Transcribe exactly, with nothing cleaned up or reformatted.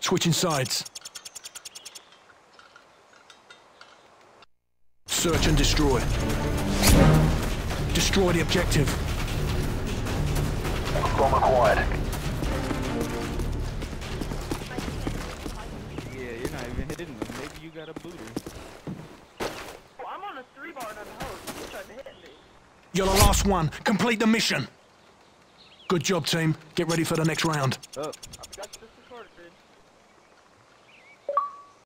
Switching sides. Search and destroy. Destroy the objective. Bomb acquired. Yeah, you're not even hitting them. Maybe you got a booter. Well, I'm on a three bar and I'm a host. You tried to hit me. You're the last one. Complete the mission. Good job, team. Get ready for the next round. Oh,